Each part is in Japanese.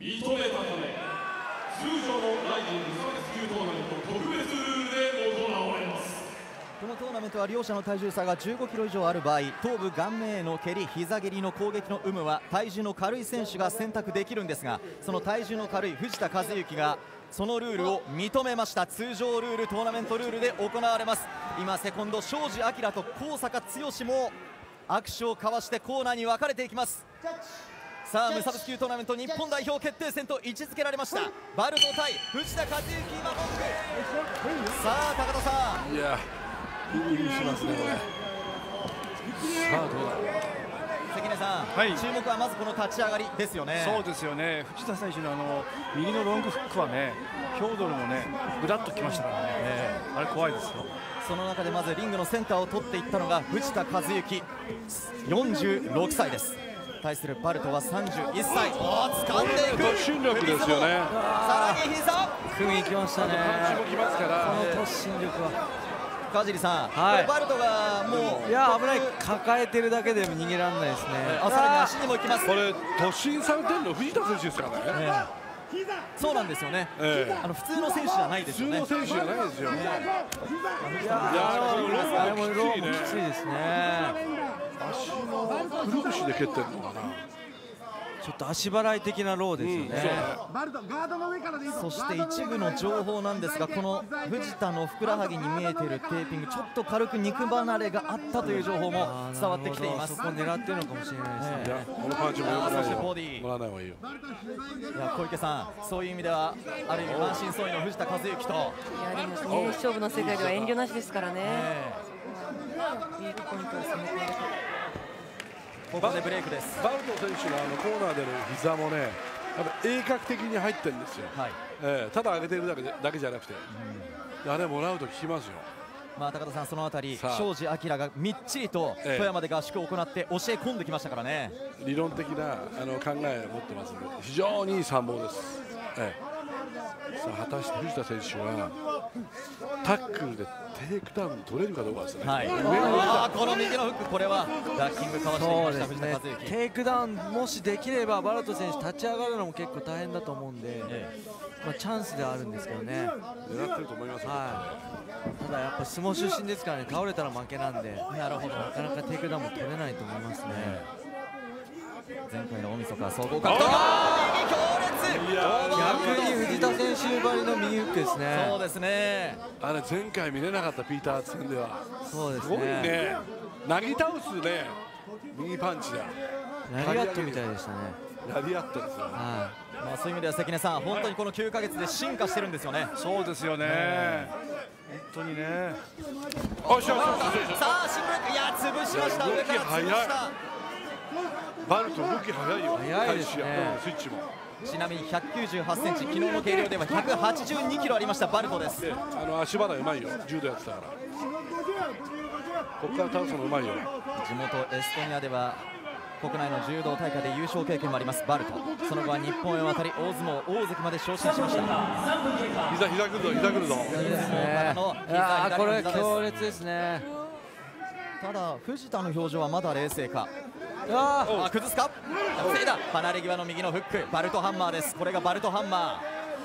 認めたため、通常のライジングストレス級トーナメント特別ルールで行われます。 このトーナメントは両者の体重差が15キロ以上ある場合、頭部顔面への蹴り、膝蹴りの攻撃の有無は体重の軽い選手が選択できるんですが、その体重の軽い藤田和幸がそのルールを認めました。通常ルール、トーナメントルールで行われます。今セコンド庄司明と高坂剛も握手を交わしてコーナーに分かれていきます。さあ無差別級トーナメント日本代表決定戦と位置づけられましたバルト対藤田和幸、今モンク。さあ高田さん、 いやビビりしますねこれ。さあどうだ。 関根さん、 はい、 注目はまずこの立ち上がりですよね。 そうですよね。藤田選手の右のロングフックはね、ヒョードルもね、ぐらっときましたからね、あれ怖いですよ。 その中でまずリングのセンターを取っていったのが藤田和幸、46歳です。対するバルトは31歳。掴んでいく突進力ですよね。 さらに膝組みに行きましたね。 パンチもきますから、 この突進力は川尻さん、 はい、 これバルトがもういや危ない、抱えてるだけでも逃げられないですね。 さらに足にも行きます。 これ突進されてるの藤田選手ですからね。 そうなんですよね。普通の選手じゃないですよね。 普通の選手じゃないですよ。いやあれもローもきついですね。 足のくるぶしで蹴ってるのかな。 ちょっと足払い的なローですよね。 そして一部の情報なんですが、この藤田のふくらはぎに見えているテーピング、ちょっと軽く肉離れがあったという情報も伝わってきています。 そこを狙ってるのかもしれないですね。 いやこのパンチも良くないよ。 そしてボディもらわない方がいいよ。 いや小池さん、そういう意味ではある意味満身創痍の藤田和幸と、 いやでもね、勝負の世界では遠慮なしですからね。ウィークポイントを攻めていると。 ここでブレイクです。 バルト選手のコーナーでの膝もね、やっぱ鋭角的に入ってるんですよ。 はい、 ただ上げてるだけじゃなくて、あれもらうと効きますよ。 まあ高田さん、そのあたり庄司明がみっちりと富山で合宿を行って教え込んできましたからね。 理論的な考えを持ってますので、非常にいい参謀です。さあ果たして藤田選手はタックルでテイクダウン取れるかどうかですね。 はい、この右のフック、これはダッキングかわしていました藤田和幸。 テイクダウンもしできればバルト選手立ち上がるのも結構大変だと思うんで、チャンスではあるんですけどね。 狙ってると思いますよ。 ただやっぱ相撲出身ですからね、倒れたら負けなんで、なかなかテイクダウンも取れないと思いますね。 前回の大晦日総合格闘技、強烈。 逆に藤田選手ばりの右フックですね。 そうですね。 あれ前回見れなかったピーター戦では、 そうですすごいね。 ね。なぎ倒すね、右パンチだ。 ラリアットみたいでしたね。 ラリアットですよ。 まあそういう意味では関根さん、本当にこの9ヶ月で進化してるんですよね。 そうですよね。本当にね。 さあシンブレック、いや潰しました。上から潰しました。 バルト動き早いよ。 早いですね。 スイッチも。 ちなみに198センチ、昨日の計量では182キロありましたバルトです。 足払いうまいよ。柔道やってたから。ここから倒すのうまいよ。 地元エストニアでは国内の柔道大会で優勝経験もありますバルト。その後は日本へ渡り大相撲大関まで昇進しました。 膝来るぞ、膝来るぞ。 いいですね。これ強烈ですね。 ただ藤田の表情はまだ冷静か。崩すか、防いだ。離れ際の右のフック、バルトハンマーです。これがバルトハンマ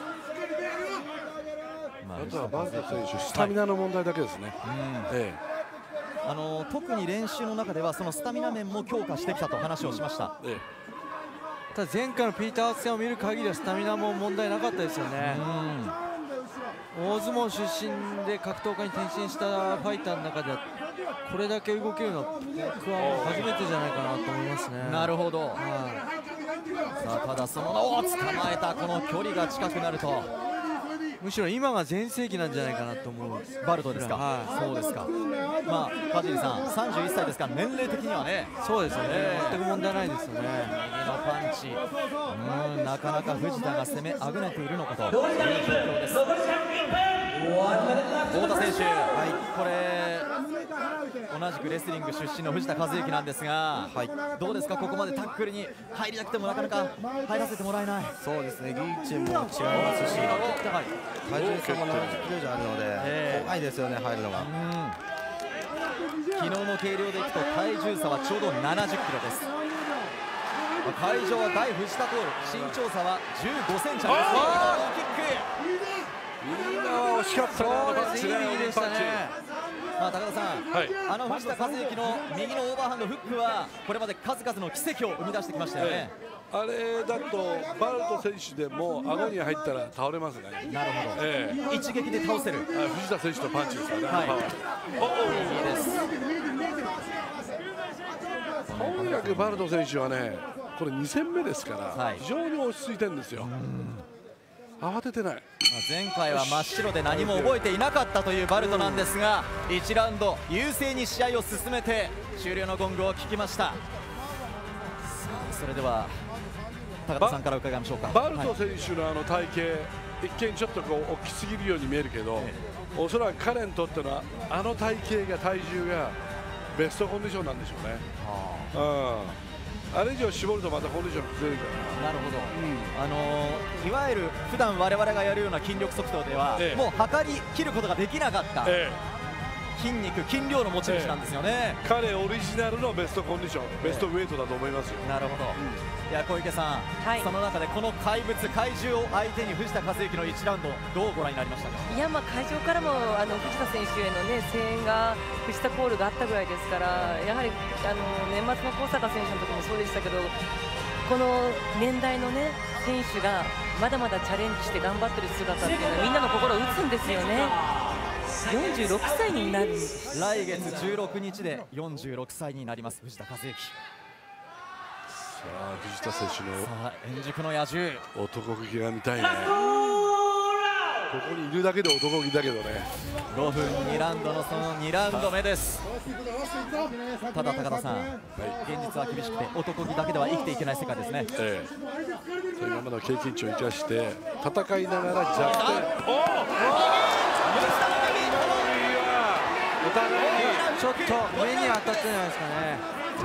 ー。あとはバルト選手スタミナの問題だけですね。 特に練習の中ではそのスタミナ面も強化してきたと話をしました。 ただ前回のピーター戦を見る限りはスタミナも問題なかったですよね。大相撲出身で格闘家に転身したファイターの中ではこれだけ動けるのは僕は初めてじゃないかなと思いますね。 なるほど。さあただその捕まえたこの距離が近くなると、 むしろ今が全盛期なんじゃないかなと思う。 バルトですか。そうですか。まあ川尻さん31歳ですから年齢的にはね。 そうですよね。全く問題ないですよね。 右のパンチ、なかなか藤田が攻めあぐねているのかという状況です。太田選手、これ同じくレスリング出身の藤田和幸なんですが、どうですか、ここまでタックルに入りたくてもなかなか入らせてもらえない。 そうですね、リーチも違いますし、体重差も70キロ以上あるので、怖いですよね、入るのが。 昨日の計量でいくと体重差はちょうど70キロです。 会場は大藤田コール、身長差は15センチあります。キック、 みんなは惜しかったな、 そうです、いい右でしたね。 高田さん、 はい、 藤田和幸の右のオーバーハンドフックはこれまで数々の奇跡を生み出してきましたよね。 あれだとバルト選手でも顎に入ったら倒れますね。 なるほど、一撃で倒せる藤田選手のパンチですからね。 はい、 いいです。とにかくバルト選手はね、これ2戦目ですから、 はい、 非常に落ち着いてるんですよ。慌ててない。 前回は真っ白で何も覚えていなかったというバルトなんですが、1ラウンド優勢に試合を進めて終了のゴングを聞きました。それでは高田さんから伺いましょうか。 バルト選手の体型、一見ちょっとこう大きすぎるように見えるけど、おそらく彼にとっての体型が体重がベストコンディションなんでしょうね。あれ以上絞るとまたコンディション崩れるから。 なるほど、いわゆる普段我々がやるような筋力測定では、もう測り切ることができなかった、筋肉、筋量の持ち主なんですよね。 彼オリジナルのベストコンディション、ベストウェイトだと思いますよ。 なるほど、いや小池さん、その中でこの怪物、怪獣を相手に藤田和幸の1ラウンドどうご覧になりましたか。 いや、会場からも藤田選手への、声援が、藤田コールがあったぐらいですから、やはり年末の高坂選手の時もそうでしたけど、この年代の、選手がまだまだチャレンジして頑張ってる姿っていうのはみんなの心を打つんですよね。46歳になるんです。 来月16日で46歳になります藤田和幸。 さあ藤田選手の円熟の野獣、 男気が見たいね。ここにいるだけで男気だけどね。 5分2ラウンドのその2ラウンド目です。ただ高田さん、現実は厳しくて男気だけでは生きていけない世界ですね。 今までの経験値を生かして戦いながら弱点、 お互いにちょっと目に当たったんじゃないですかね。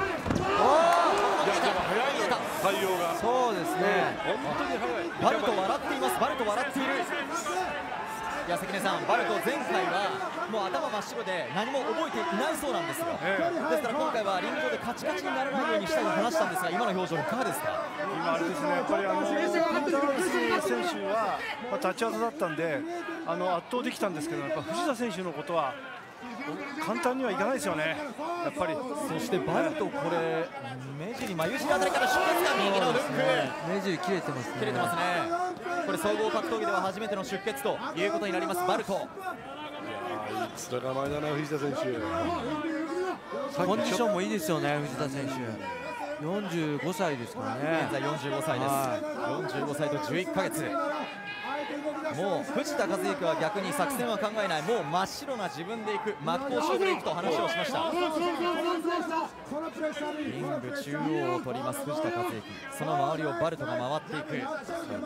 対応がそうですね、 本当に早い。 バルト笑っています。バルト笑っている。いや関根さん、バルト前回はもう頭真っ白で何も覚えていないそうなんですよ。ですから今回はリング上でカチカチにならないようにしたいと話したんですが、今の表情いかがですか。 今あれですね、やっぱり選手は立ち技だったんで圧倒できたんですけど、やっぱ藤田選手のことは簡単にはいかないですよね、やっぱり。 そしてバルト、これ目尻、眉尻あたりから出血が、右のフック、 目尻切れてますね。 切れてますね。これ総合格闘技では初めての出血ということになりますバルト。 いやー、いい面構えだな藤田選手。 コンディションもいいですよね、藤田選手。45歳ですからね。 現在45歳です。45歳と11ヶ月。もう藤田和幸は逆に作戦は考えない、もう真っ白な自分でいく、真っ向勝負でいくと話をしました。リング中央を取ります藤田和幸、その周りをバルトが回っていく。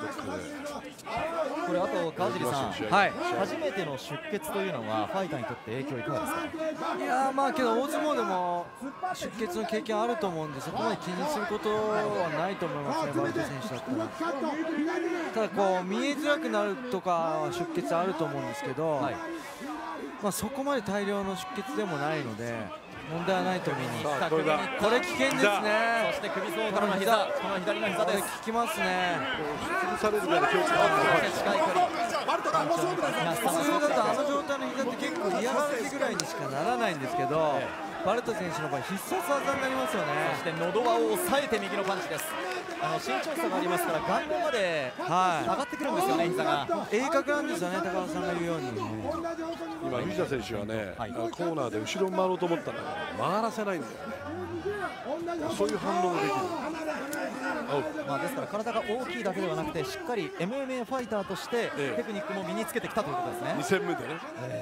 これあと川尻さん、初めての出血というのはファイターにとって影響いかがですか。 いやまあけど大相撲でも出血の経験あると思うんで、そこまで気にすることはないと思いますね、バルト選手だったら。ただこう見えづらくなるとか出血あると思うんですけど、まあそこまで大量の出血でもないので問題はないと見に。これ危険ですね。 そして首相からの膝、この左の膝です。 効きますね。 崩されるから気をつけて。 近い距離。 普通だとあの状態の膝って結構嫌がらせぐらいにしかならないんですけど、バルト選手の場合必殺技になりますよね。 そして喉輪を押さえて右のパンチです。身長差がありますから顔面まで上がってくるんですよね、膝が。 鋭角なんですよね、高田さんが言うように。 今藤田選手はね、コーナーで後ろに回ろうと思ったんだけど回らせないんだよね。そういう反応ができる。 ですから体が大きいだけではなくて、しっかり MMA ファイターとしてテクニックも身につけてきたということですね。 2戦目でね。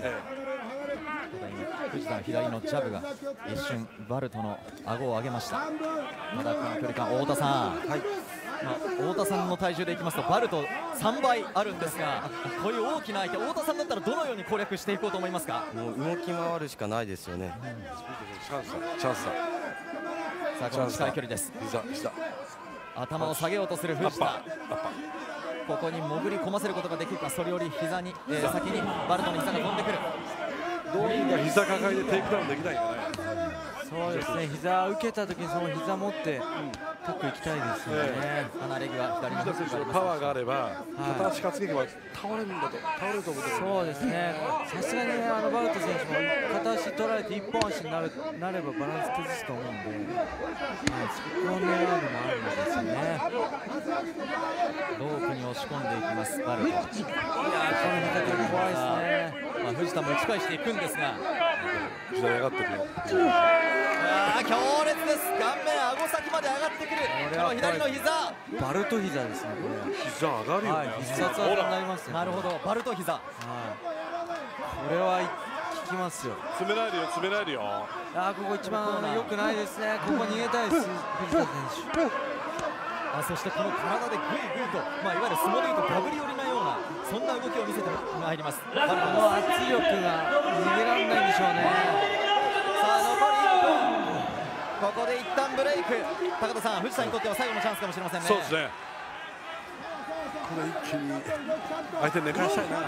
藤田の左のジャブが一瞬バルトの顎を上げました。ただこの距離感、太田さん、太田さんの体重でいきますとバルト3倍あるんですが、こういう大きな相手、太田さんだったらどのように攻略していこうと思いますか。 もう動き回るしかないですよね。 チャンスだ。 さあこの近い距離です。頭を下げようとする藤田。ここに潜り込ませることができるか。それより膝に、先にバルトの膝が飛んでくる。 どうにか膝抱えてテイクダウンできないかね。 そうですね、膝受けた時にその膝持って深く行きたいですよね。 離れ際左の藤田選手のパワーがあれば片足担げば倒れるんだと倒れると思うんだけど、 そうですね。さすがにバルト選手も片足取られて一本足になればバランス崩すと思うんで、そこを狙うのもあるんですよね。 ロープに押し込んでいきますバルト。いやこの見方も怖いですね。 藤田も打ち返していくんですが、 藤田上がってるよ。 強烈です。顔面顎先まで上がってくる。この左の膝、 バルト膝ですね。 膝上がるよね。 必殺技になりますね。 なるほど、バルト膝。 これは効きますよ。 詰めないでよ、詰めないでよ。 ここ一番良くないですね。ここ逃げたいです、藤田選手。 そしてこの体でグイグイと、いわゆる相撲でいうとガブリ寄りなようなそんな動きを見せてまいります。 この圧力が逃げられないんでしょうね。 さあ残り1分、ここで一旦ブレイク。高田さん、藤田にとっては最後のチャンスかもしれませんね。 そうですね。これ一気に相手寝かしたいな。 さ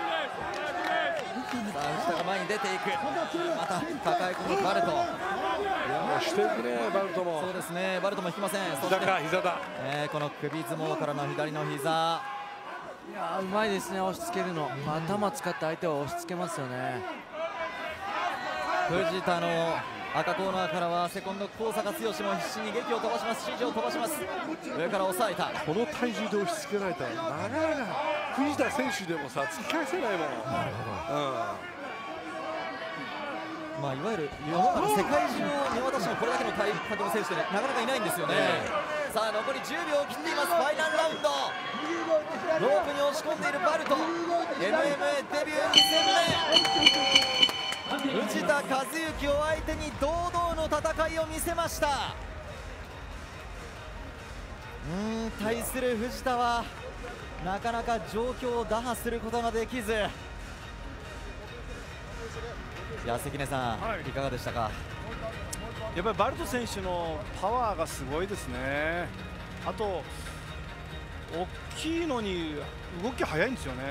あ藤田が前に出ていく。また抱え込むバルト。 していくね、バルトも。 そうですね、バルトも引きません。 膝か、膝だ。 この首相撲からの左の膝。 うまいですね、押し付けるの。頭使って相手を押し付けますよね。 藤田の赤コーナーからはセコンド高坂剛も必死に劇を飛ばします。指示を飛ばします。上から押さえた。 この体重で押し付けられたらなかなか藤田選手でもさ突き返せないもん。なるほど。いわゆる世の中世界中を見渡してもこれだけの体格の選手で、なかなかいないんですよね。さあ残り10秒を切っています。ファイナルラウンド。ロープに押し込んでいるバルト。 MMA デビュー2戦目。藤田和幸を相手に堂々の戦いを見せました。対する藤田はなかなか状況を打破することができず。関根さん、いかがでしたか。 やっぱりバルト選手のパワーがすごいですね。あと大きいのに動き速いんですよね。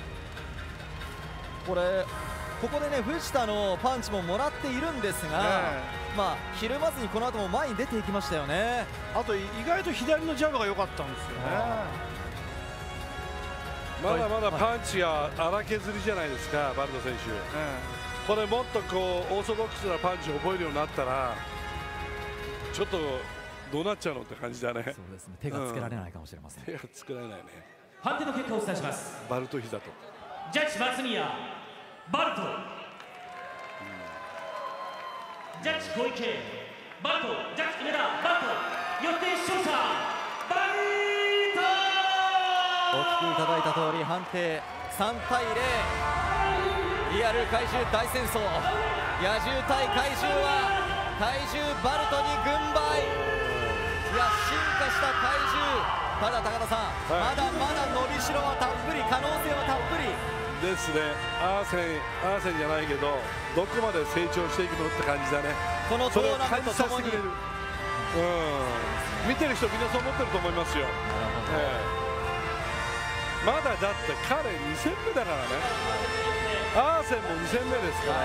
ここでね、藤田のパンチももらっているんですが、ひるまずにこの後も前に出ていきましたよね。 あと意外と左のジャブが良かったんですよね。 まだまだパンチが荒削りじゃないですか、バルト選手。これもっとこうオーソドックスなパンチを覚えるようになったらちょっとどうなっちゃうのって感じだね。 そうですね、手がつけられないかもしれません。 手がつけられないね。 判定の結果をお伝えします。 バルト膝とジャッジ松宮バルト、ジャッジ小池バルト、ジャッジ梅田バルト、よって勝者バルト。 お聞きいただいた通り判定3対0。リアル怪獣大戦争、野獣対怪獣は怪獣バルトに軍配。進化した怪獣。ただ高田さん、まだまだ伸びしろはたっぷり、可能性はたっぷりですね。アーセンじゃないけどどこまで成長していくのって感じだね。 このトーナメントともに見てる人みんなそう思ってると思いますよ。まだだって彼2戦目だからね。アーセンも2戦目ですから、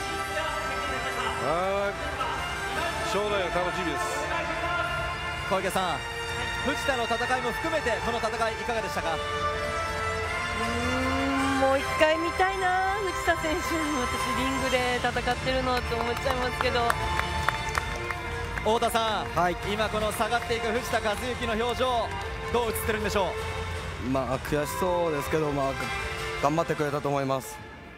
将来が楽しみです。 小池さん、藤田の戦いも含めてこの戦いいかがでしたか。 もう一回見たいな、藤田選手。私リングで戦ってるのって思っちゃいますけど。 太田さん、今この下がっていく藤田和幸の表情どう映ってるんでしょう。 悔しそうですけど、頑張ってくれたと思います。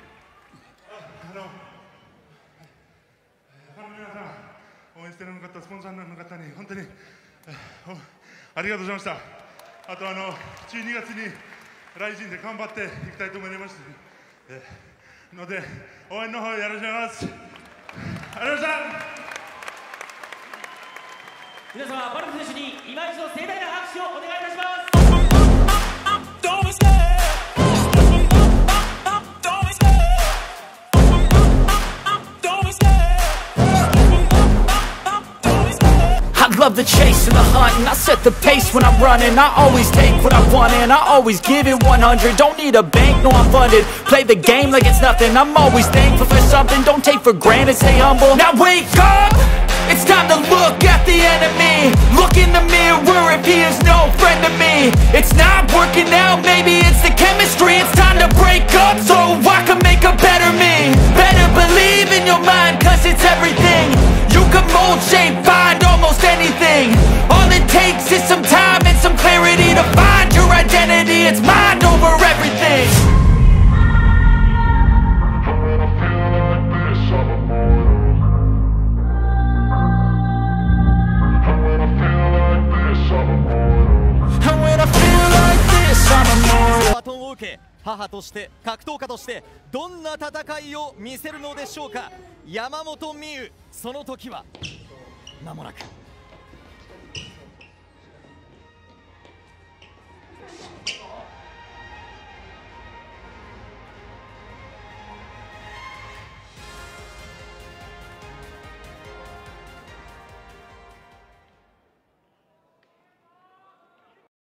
応援してくださったスポンサーの方に本当にありがとうございました。あと12月にライジンで頑張っていきたいと思いますので、応援の方よろしくお願いします。ありがとうございました。 皆様、バルト選手に今一度盛大な拍手をお願いいたします。 Love the chase and the hunt, and I set the pace when I'm running. I always take what I want and I always give it 100. Don't need a bank, no I'm funded. Play the game like it's nothing. I'm always thankful for something. Don't take for granted, stay humble. Now wake up! It's time to look at the enemy. Look in the mirror if he is no friend to me. It's not working out, maybe it's the chemistry. It's time to break up so I can make a better me. Better believe in your mind, cause it's everything. You can mold, shape, find almost anything. All it takes is some time and some clarity to find your identity. It's mind over everything. And when I feel like this, I'm immortal. バトンを受け、母として格闘家としてどんな戦いを見せるのでしょうか。山本美宇、その時は間もなく。